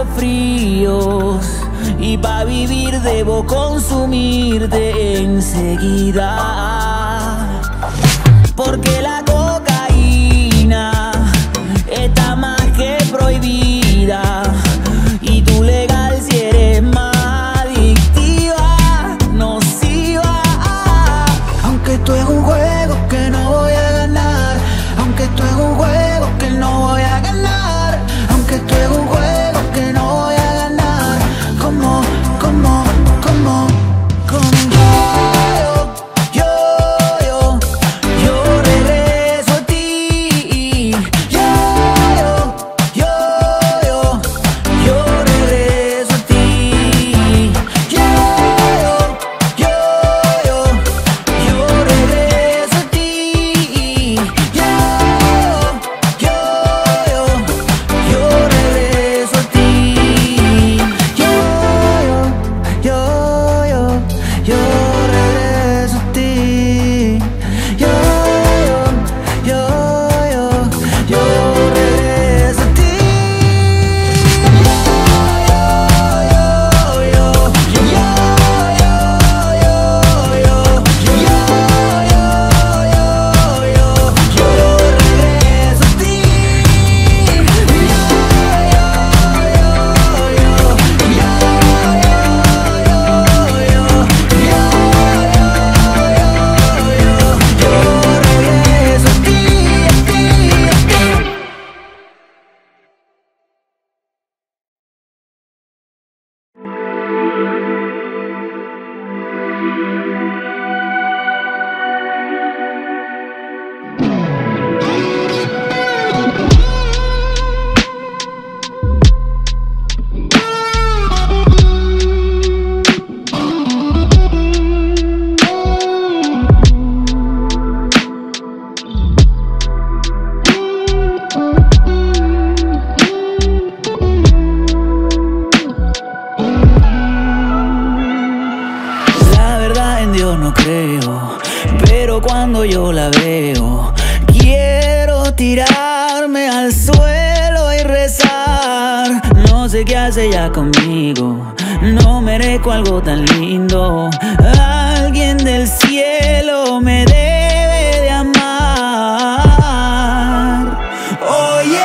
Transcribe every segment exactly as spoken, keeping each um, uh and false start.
fríos y para vivir debo consumirte enseguida, porque la cocaína está más que prohibida y tú legal si eres más adictiva, nociva. Aunque esto es un juego que no voy a ganar, aunque esto es un juego que no voy a ganar, aunque esto es un juego que no voy a ganar, como, como, como, como yo, yo, yo, yo regreso a ti, yo, yo, yo, yo, yo regreso a ti, yo, yo, yo, yo regreso a ti, yo, yo, yo, yo regreso a ti, yo, yo, yo, yo regreso a ti, yo, yo, yo, yo regreso a ti, yo, yo, yo, yo, yo, yo, yo, yo regreso a ti, La verdad en Dios no creo, pero cuando yo la veo, quiero tirarme al suelo y rezar. No sé qué hace ella conmigo, no merezco algo tan lindo. Alguien del cielo me debe de amar. Oye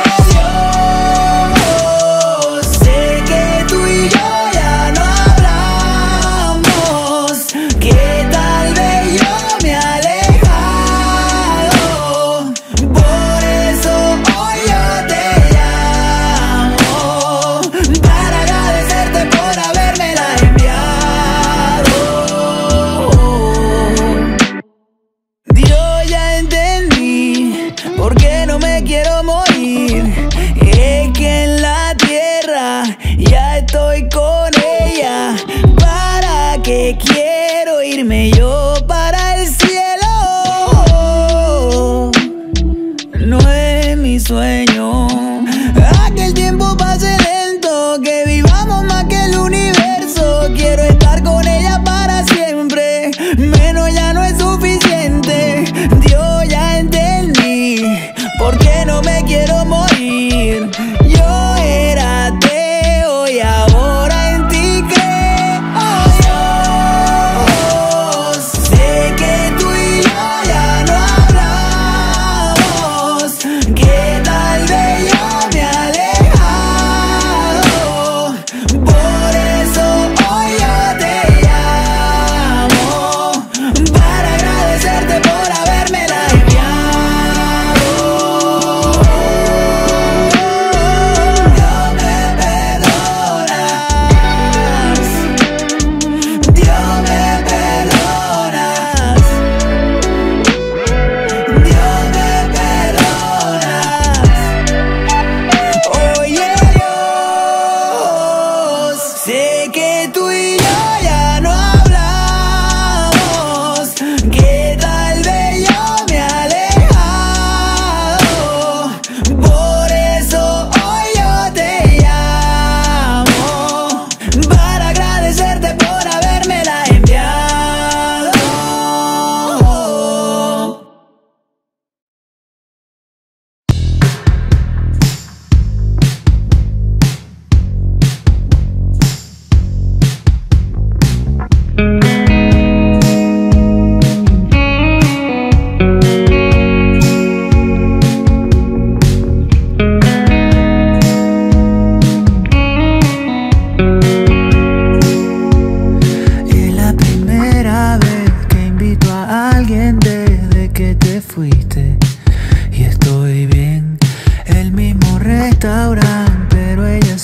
Dios, sé que tú y yo ya no hablamos, que tal vez yo me he alejado, por eso hoy yo te llamo, para agradecerte por habérmela enviado.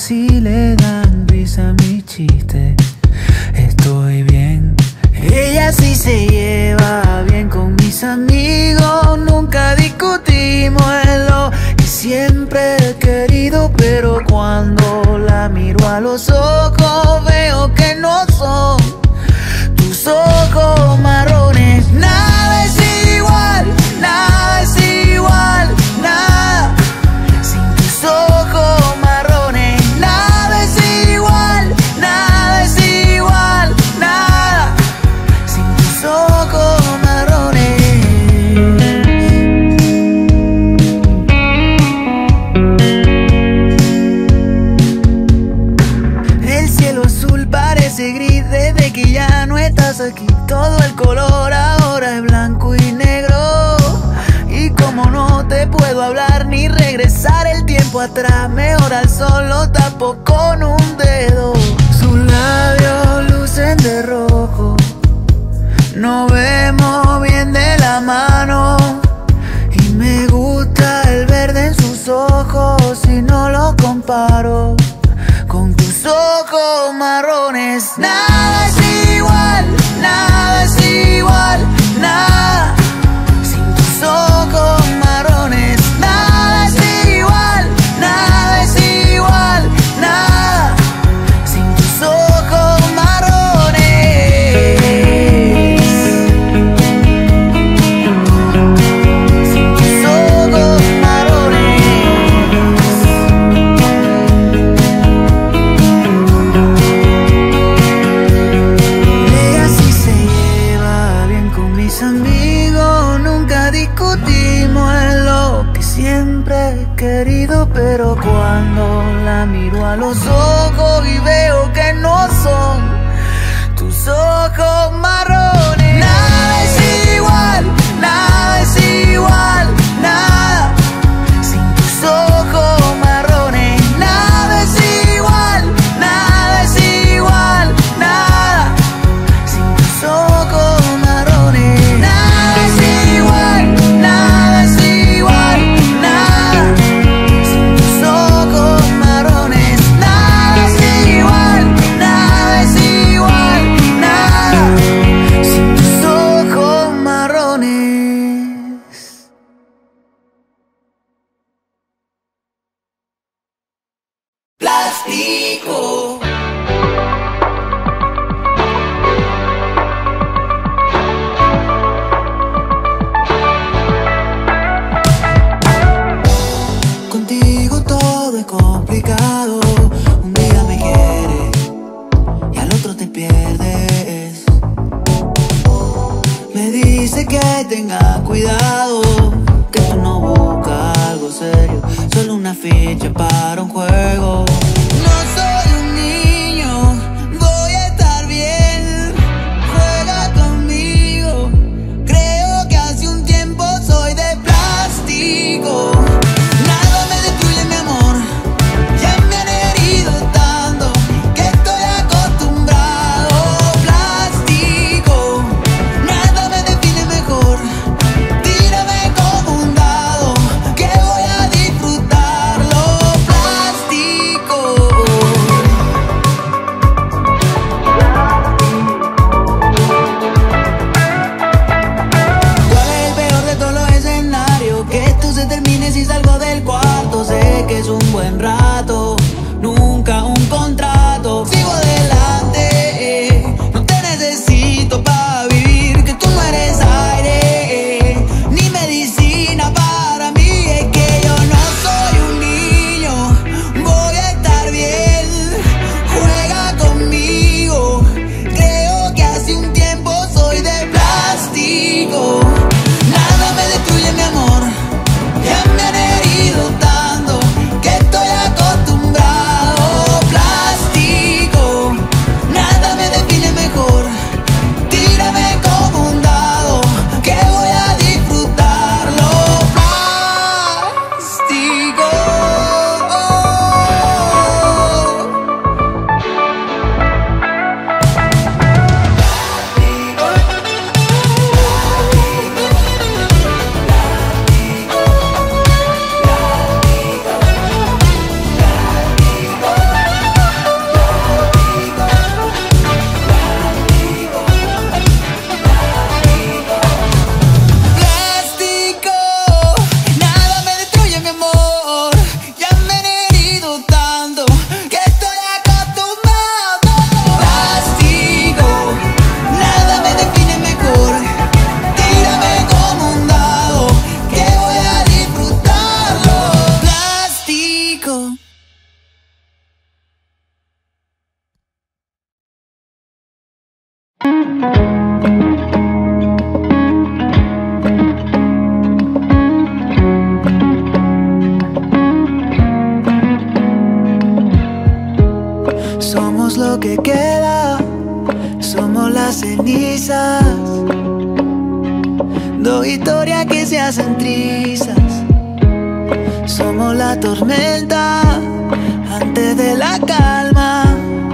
si le dan risa a mi chiste, estoy bien. Ella sí se lleva bien con mis amigos, nunca discutimos en lo que siempre he querido, pero cuando la miro a los ojos veo que no son tus ojos marrones. Nada es igual, nada es igual, nada sin tus ojos marrones. Nada es igual, nada es igual, nada sin tus ojos marrones. El cielo azul parece gris desde que ya no estás aquí. Todo el color ahora es blanco y negro, y como no te puedo hablar ni regresar el tiempo atrás, mejor al sol lo tapo con un dedo. Sus labios lucen de rojo, nos vemos bien de la mano, y me gusta el verde en sus ojos si no lo comparo con tus ojos marrones. Nada es igual, nada es igual, nada sin tus ojos marrones. Nada es igual, nada es igual, nada sin tus ojos marrones. Sin tus ojos marrones. Ella sí se lleva bien con mis amigos, nunca discutimos en lo que siempre he querido, pero cuando la miro a los ojos y veo que no son tus ojos marrones. Nada es igual, nada es igual, nada sin tus ojos marrones. Nada es igual, nada es igual, nada sin tus ojos marrones. Nada es igual, nada es igual, nada sin tus ojos marrones. Nada es igual, nada es igual, nada sin tus ojos marrones. Plástico. Contigo todo es complicado. Un día me quieres y al otro te pierdes. Me dice que tenga cuidado, que tú no buscas algo serio, solo una ficha para un juego. No soy un niño, voy a estar bien. Juega conmigo, creo que hace un tiempo soy de plástico. Nada me destruye mi amor, ya me han herido tanto que estoy acostumbrado. Plástico, nada me define mejor. Tírame como un dado, que voy a disfrutarlo. Plástico. Somos lo que queda, somos las cenizas, dos historias que se hacen trizas. Somos la tormenta antes de la calma.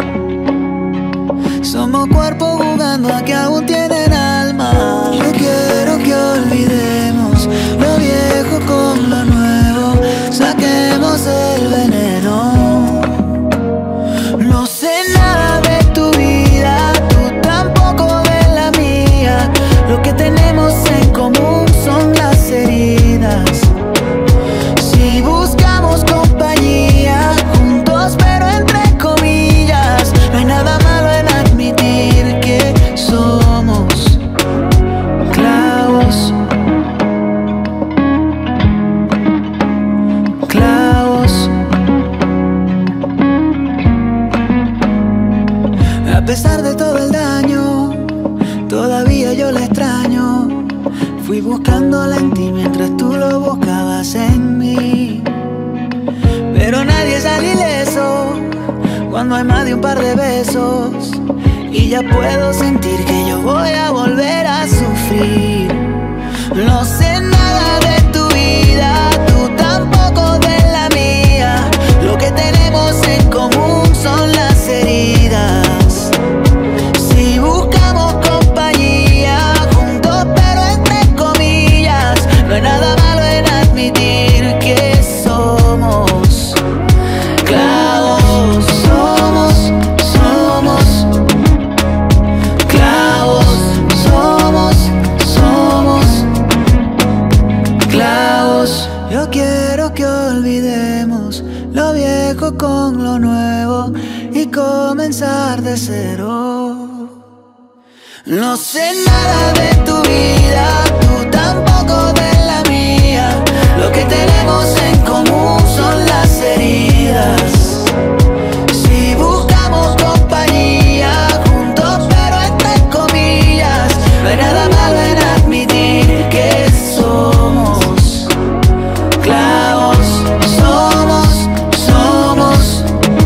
Somos cuerpos jugando a que aún tienen alma. Yo quiero que olvidemos lo viejo con lo nuevo, saquemos el veneno. No sé nada de tu vida, tú tampoco de la mía. Lo que tenemos en común son las heridas. Si buscamos compañía, juntos pero entre comillas, no hay nada malo en admitir que somos clavos. Clavos. A pesar de todo el daño, todavía yo la extraño. Fui buscándola en ti mientras tú lo buscabas en mí. Pero nadie sale ileso cuando hay más de un par de besos. Y ya puedo sentir que yo voy a volver a sufrir. No sé nada de tu vida, tú tampoco de la mía. Lo que tenemos en común son las heridas. Si buscamos compañía, juntos pero entre comillas, no hay nada malo en admitir que somos clavos. Somos, somos clavos. Somos, somos clavos. Yo quiero que olvidemos lo viejo con lo nuevo y comenzar de cero. No sé nada de tu vida, tú tampoco de la mía. Lo que tenemos en común son las heridas. Si buscamos compañía, juntos pero entre comillas, no hay nada malo en admitir que somos clavos. Somos, somos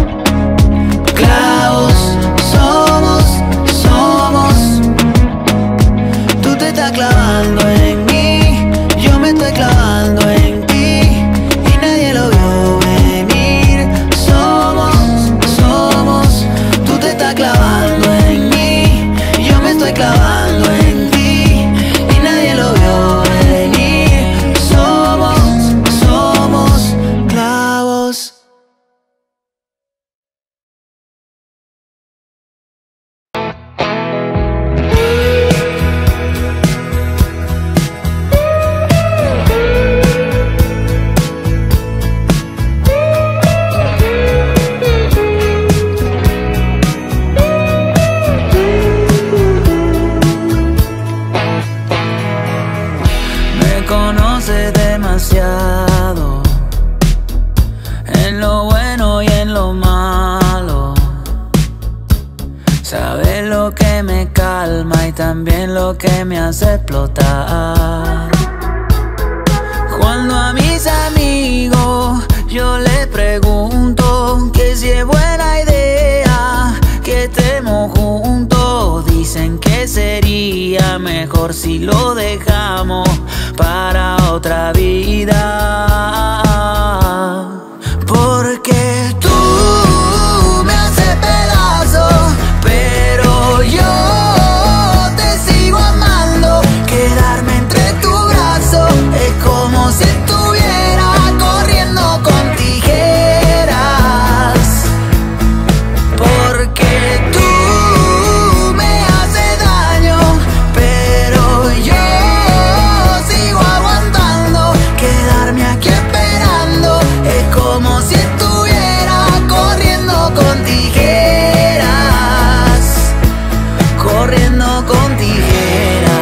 clavos. Somos, somos. Tú te estás clavando en mí, yo me estoy clavando en ti, y nadie lo vio venir. Somos, somos. Tú te estás clavando en mí, yo me estoy clavando en ti, y nadie lo vio venir. Somos, somos clavos. Me conoces demasiado, en lo bueno y en lo malo. Sabes lo que me calma y también lo que me hace explotar. Cuando a mis amigos yo les pregunto que si es buena idea que estemos juntos, dicen que sería mejor si lo dejamos para otra vida. Porque tú me haces pedazos, pero yo te sigo amando. Quedarme entre tus brazos es como si estuviera corriendo con tijeras. Porque tú me haces daño, pero yo sigo aguantando. Quedarme aquí esperando es como si estuviera corriendo con tijeras. Corriendo con tijeras.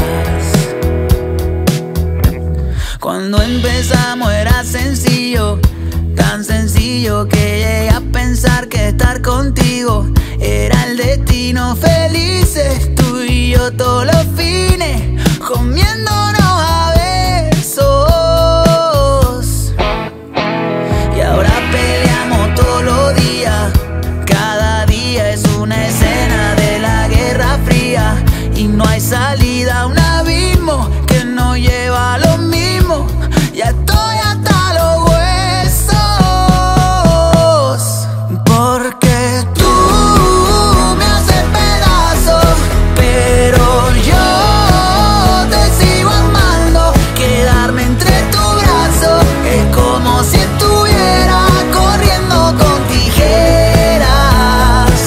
Cuando empezamos era sencillo, tan sencillo que llegué a pensar que estar contigo era el destino. Felices tú yo todos los fines, comiéndonos a besos. Y ahora peleamos todos los días, cada día es una escena de la Guerra Fría. Y no hay salida, un abismo que no lleva a lo mismo. Ya estoy hasta los huesos, porque tú me haces pedazos, pero yo te sigo amando. Quedarme entre tus brazos es como si estuviera corriendo con tijeras,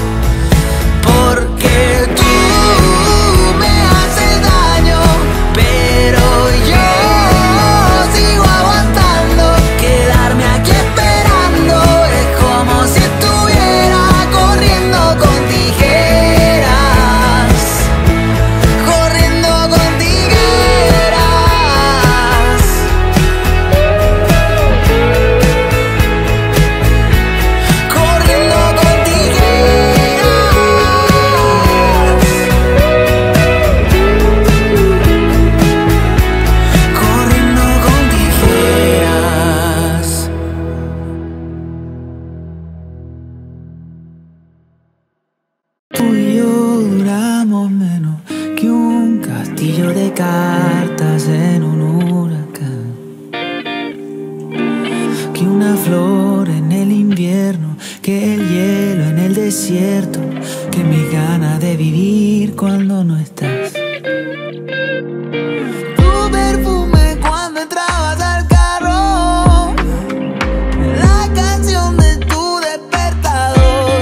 porque tú me haces daño, pero yo sigo aguantando. Quedarme aquí esperando es como si estuviera corriendo con tijeras, corriendo con tijeras, corriendo con tijeras, corriendo con tijeras. Tú y yo duramos menos que un castillo de cartas en un huracán, que una flor en el invierno, que el hielo en el desierto, que mis ganas de vivir cuando no estás. Tu perfume cuando entrabas al carro, la canción de tu despertador,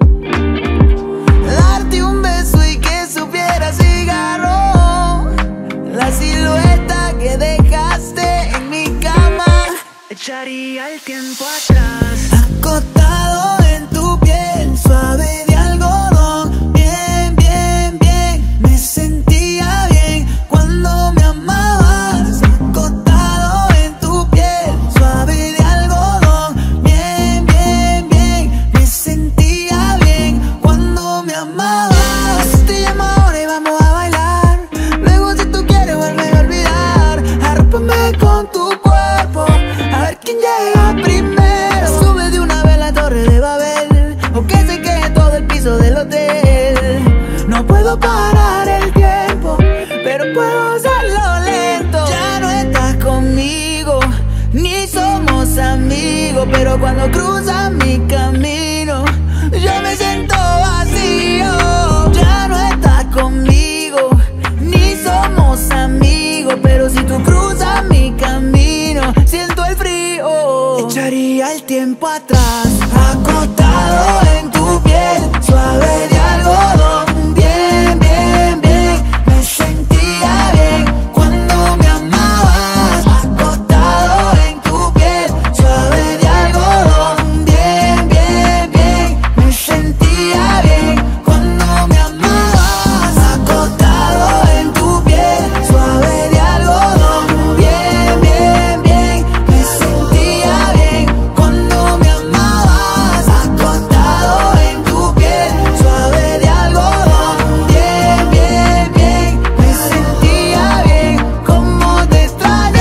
darte un beso y que supiera cigarro, la silueta que dejaste en mi cama. Echaría el tiempo atrás, acostado en tu piel suave de algodón. Bien, bien, bien, me sentía bien cuando me amabas. Acostado en tu piel suave de algodón. Bien, bien, bien, me sentía bien cuando me amabas. Te llamo ahora y vamos a bailar, luego si tú quieres vuelve a olvidar. Arrópame con tu cuerpo, a ver quién llega primero. Sube de una vez la torre de Babel, o que se quede todo el piso del hotel. No puedo parar el tiempo, pero puedo hacerlo lento. Ya no estás conmigo, ni somos amigos, pero cuando cruzas mi camino, yo me siento vacío. Ya no estás conmigo, ni somos amigos, pero si tú cruzas mi camino, siento el frío. Echaría el tiempo atrás, acostado en tu piel suave de algodón. Bien, bien, bien, me sentía bien cuando me amabas. Acostado en tu piel suave de algodón. Bien, bien, bien, me sentía bien cuando me amabas. Acostado en tu piel suave de algodón. Bien, bien, bien, me sentía bien cuando me amabas. Acostado en tu piel suave de algodón. Bien, bien, bien, me sentía bien como te extraño.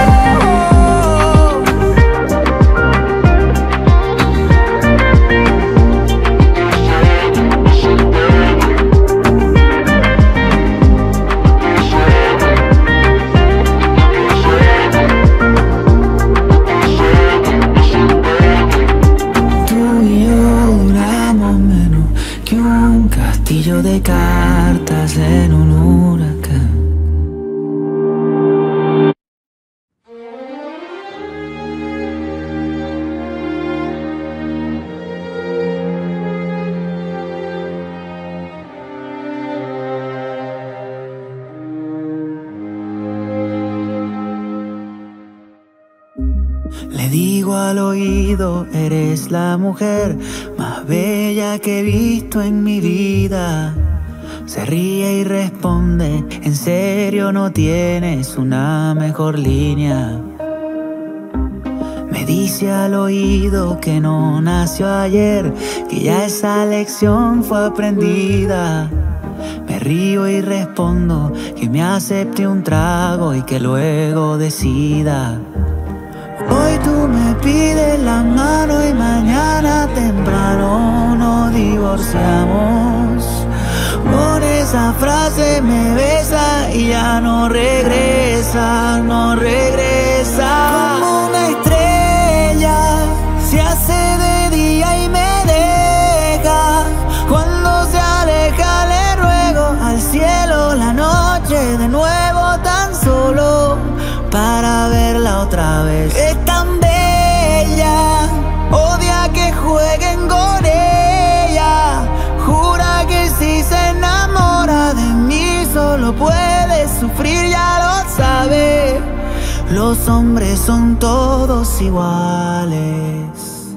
Tú y yo duramos menos que un castillo de cartas en un huracán. Le digo al oído, eres la mujer más bella que he visto en mi vida. Se ríe y responde, en serio no tienes una mejor línea. Me dice al oído que no nació ayer, que ya esa lección fue aprendida. Me Me río y respondo que me acepte un trago y que luego decida. Hoy tú me pides la mano y mañana temprano nos divorciamos. Con esa frase me besa y ya no regresa, no regresa. Como una estrella se hace de día y me deja. Cuando se aleja le ruego al cielo la noche de nuevo tan solo para verla otra vez. Es tan bella, odia que jueguen con ella. Jura que si se enamora de mí solo puede sufrir, ya lo sabe. Los hombres son todos iguales.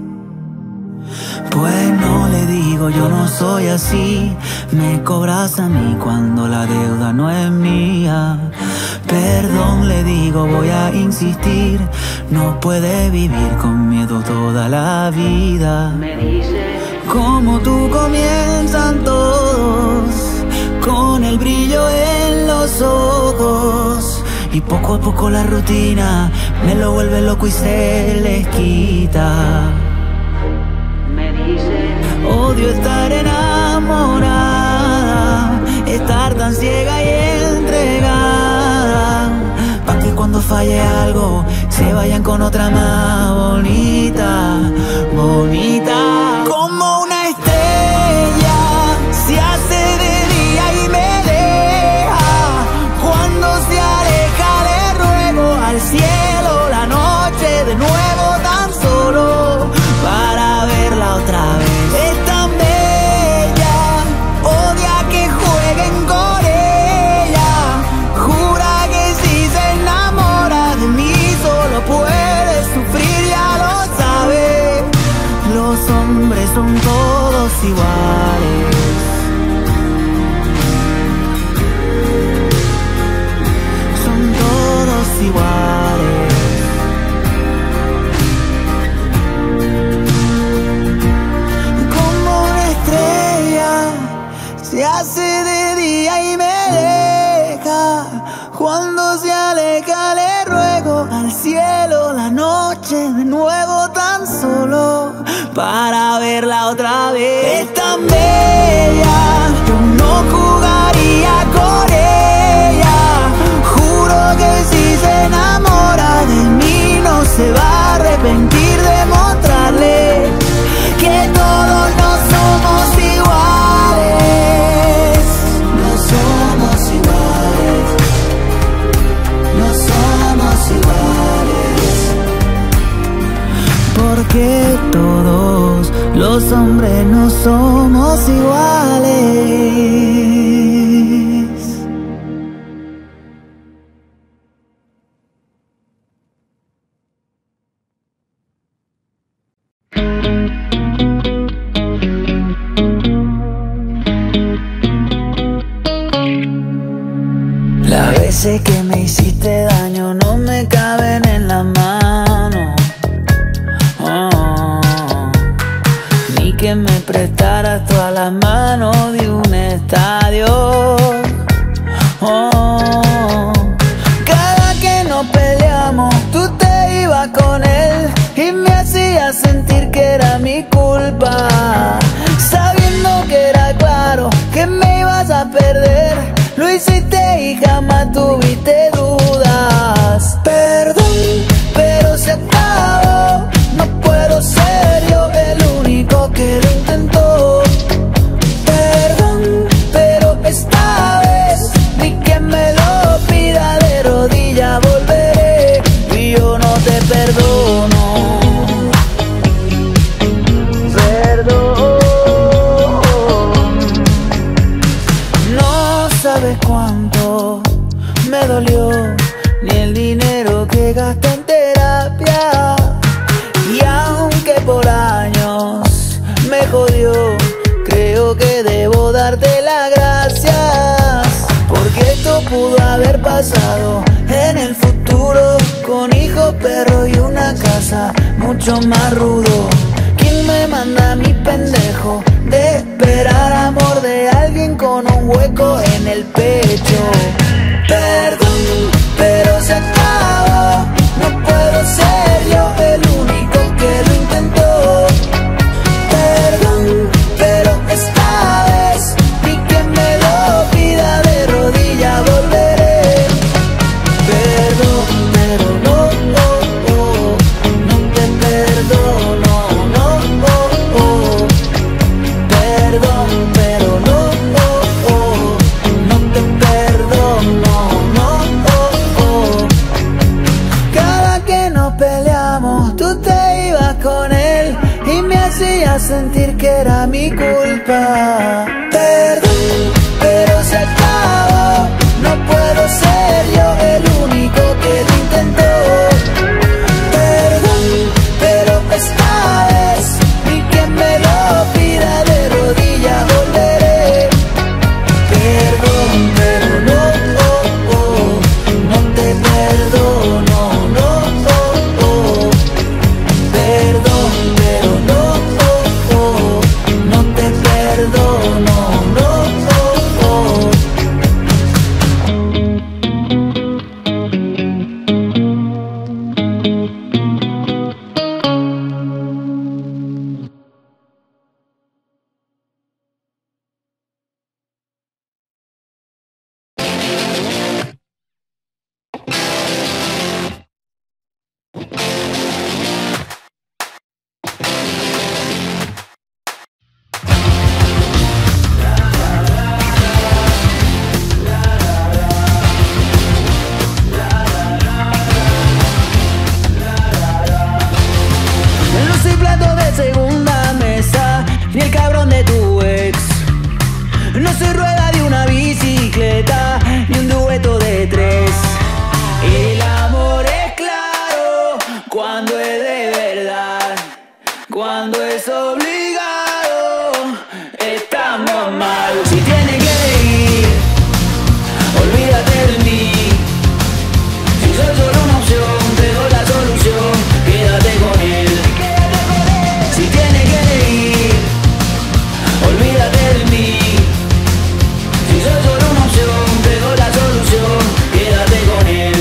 Pues no le digo, yo no soy así. Me cobras a mí cuando la deuda no es mía. Perdón le digo, voy a insistir. No puede vivir con miedo toda la vida. Me dice, como tú comienzan todos, con el brillo en los ojos. Y poco a poco la rutina me lo vuelve loco y se les quita. Odio estar enamorada, estar tan ciega y entregada, pa' que cuando falle algo se vayan con otra más bonita, bonita. Como una estrella se hace de día y me deja. Cuando se aleja le ruego al cielo la noche de nuevo tan solo para verla otra vez. Es tan bella, odia que jueguen con ella. Jura que si se enamora de mí solo puede sufrir, ya lo sabe. Los hombres son todos iguales. Son todos iguales. Se hace de día y me deja. Cuando se aleja le ruego al cielo la noche de nuevo tan solo para verla otra vez. Es tan bella, yo no jugaría con ella. Juro que si se enamora de mí no se va a arrepentir de mostrarle que todos no somos iguales. No somos iguales. No somos iguales. Porque todos los hombres no somos iguales. Las veces que me hiciste daño no me caben en la mano, oh, ni que me prestaras todas las manos de un estadio, oh. Cada que nos peleamos tú te ibas con él y me hacías sentir que era mi culpa, sabiendo que era claro que me ibas a perder. Lo hiciste y jamás tuviste dudas. Perdón, pero se acabó. No puedo ser yo el único que lo intentó. Perdón, pero esta vez ni que me lo pida de rodillas volveré. Y yo no te perdono. Perdón. Sabes cuánto me dolió, ni el dinero que gasté en terapia. Y aunque por años me jodió, creo que debo darte las gracias. Porque esto pudo haber pasado en el futuro, con hijos, perros y una casa mucho más rudo. ¿Quién me manda a mi pendejo de esperar amor de alguien con un hueco en en el pecho. Perdón, pero se acabó. No puedo ser yo el único que lo intentó. Perdón, pero esta vez ni que me lo pida de rodillas volveré. Perdón, pero no, oh, oh, no te perdono, no, oh, oh. Perdón, pero no, oh, oh, no te perdono, no, oh, oh. Cada que nos peleamos tú te ibas con él y me hacías sentir que era mi culpa. Perdón, pero se acabó. No puedo ser yo el único que lo intentó. Perdón, pero esta vez ni que me lo pida de rodillas volveré. Perdón, pero no, oh, oh, no te perdono, no, oh, oh. Perdón, pero no, oh, oh, no te perdono, no, oh, oh. No soy plato de segunda mesa, ni el cabrón de tu ex. No soy rueda de una bicicleta, ni un dueto de tres. El amor es claro cuando es de verdad, cuando es obligado, estamos mal. Si tiene que ir, olvídate de mí. Si soy solo una opción, te doy la solución, quédate con él. Si tiene que ir, olvídate de mí. Si soy solo una opción, te doy la solución, quédate con él.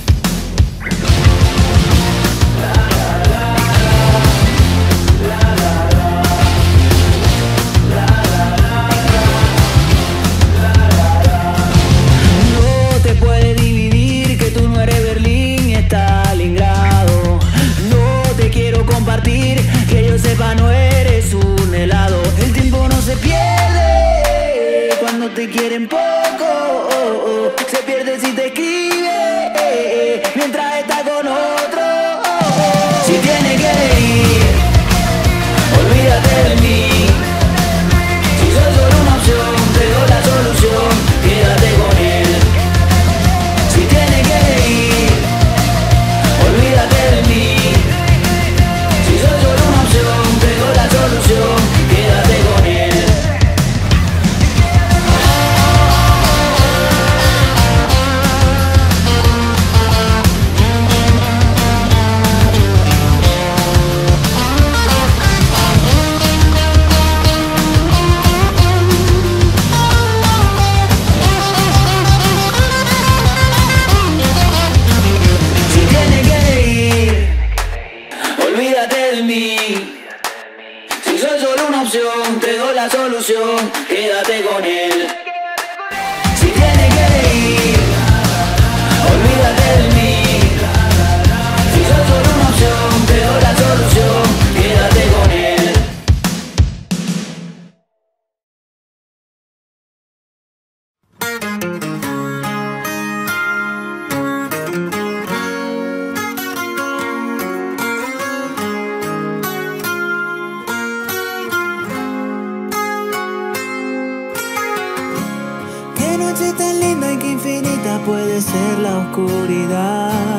No te puede dividir que tú no eres Berlín y Stalingrado. No te quiero compartir, que yo sepa no eres un helado. El tiempo no se pierde cuando te quieren poco, oh, oh. Se pierde si te escribe mientras está con otro, oh, oh. Si tiene que ir, olvídate de mí. Si soy solo una opción, te doy la solución, quédate con él. Si tiene que ir, olvídate de mí. Si soy solo una opción, te doy la solución, quédate con él. Si tiene que ir, olvídate de mí. Si soy solo una opción, te doy la solución, quédate con él. Si tiene que ir, olvídate de mí. Si soy solo una opción, te doy la solución, quédate con él. Qué noche tan linda y qué infinita puede ser la oscuridad.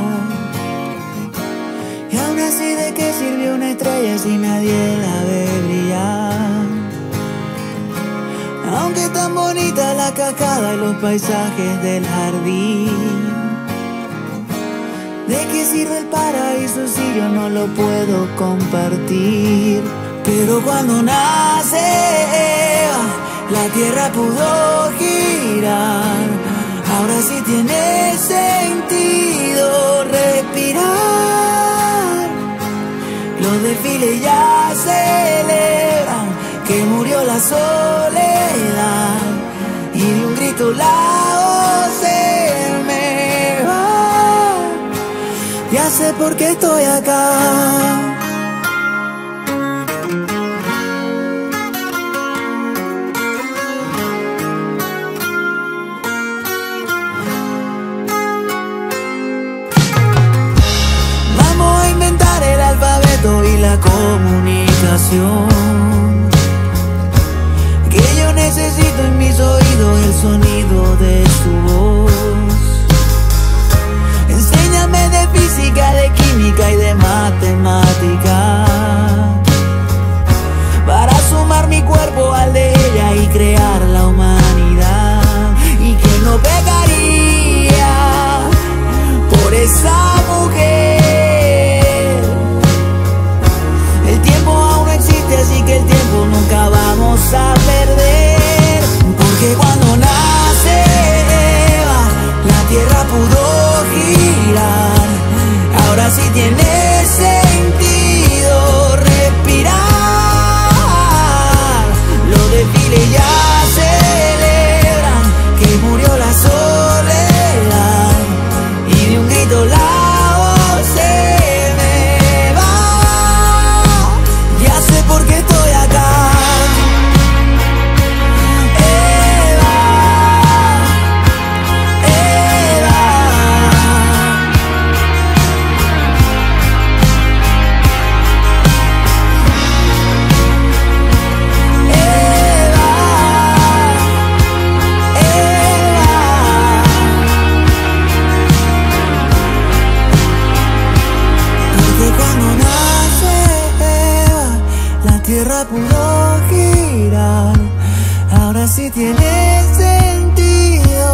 Y aún así, ¿de qué sirvió una estrella si nadie la ve brillar? Aunque tan bonita la cascada y los paisajes del jardín, ¿de qué sirve el paraíso si yo no lo puedo compartir? Pero cuando nace la la tierra pudo girar. Ahora sí tiene sentido respirar. Los desfiles ya celebran que murió la soledad, y de un grito la voz se me va. Ya sé por qué estoy acá. El alfabeto y la comunicación, que yo necesito en mis oídos el sonido de su voz. Enséñame de física, de química y de matemática, para sumar mi cuerpo al de ella y crear la humanidad. Y que no pecaría por esa mujer. Así que el tiempo nunca vamos a perder, porque cuando nace Eva, la tierra pudo girar. Ahora sí tiene sentido respirar. Los desfiles ya celebran que murió la soledad, y de un grito la voz se porque estoy acá. Eva, Eva. Eva, Eva. Porque cuando nace la tierra pudo girar. Ahora sí tiene sentido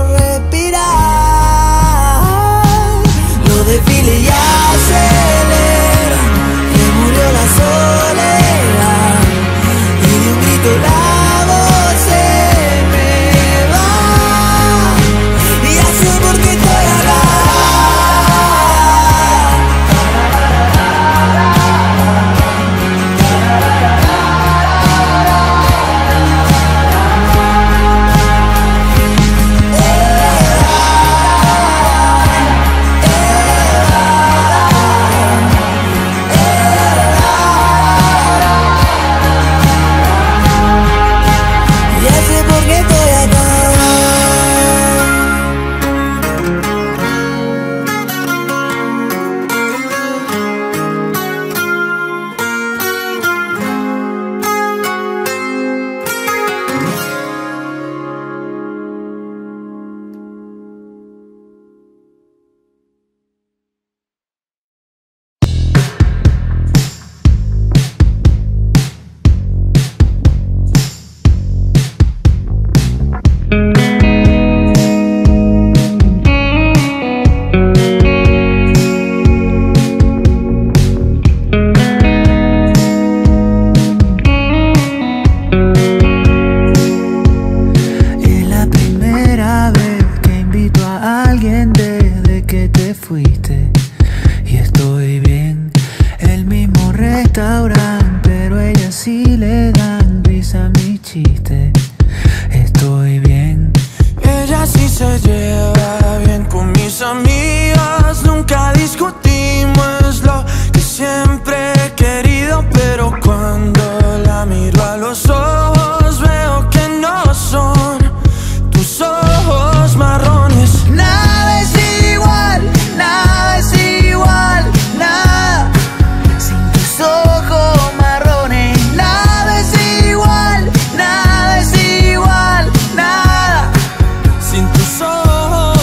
respirar. Los desfiles ya celebran que murió la soledad, y de un grito la voz se me va. Y ya sé por qué estoy acá. Sin tus ojos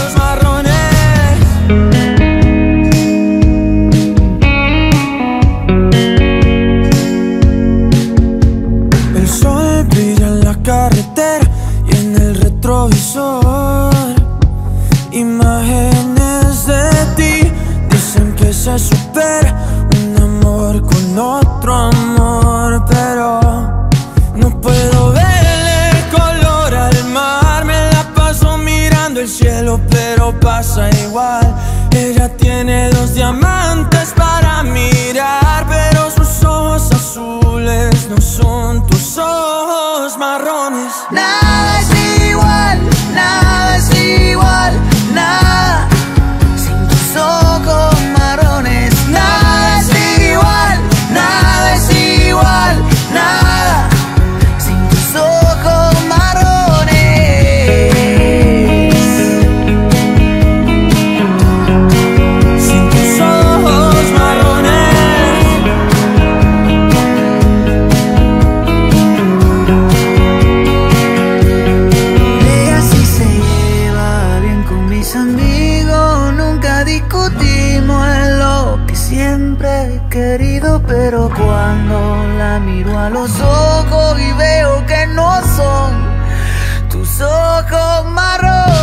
Nada es igual, nada es igual, nada. Sin tus ojos marrones. Nada es igual, nada es igual, nada. Sin tus ojos marrones. Sin tus ojos marrones. Ella sí se lleva bien con mis amigos. Nunca discutimos en lo que siempre he querido, pero cuando la miro a los ojos y veo que no son tus ojos marrones.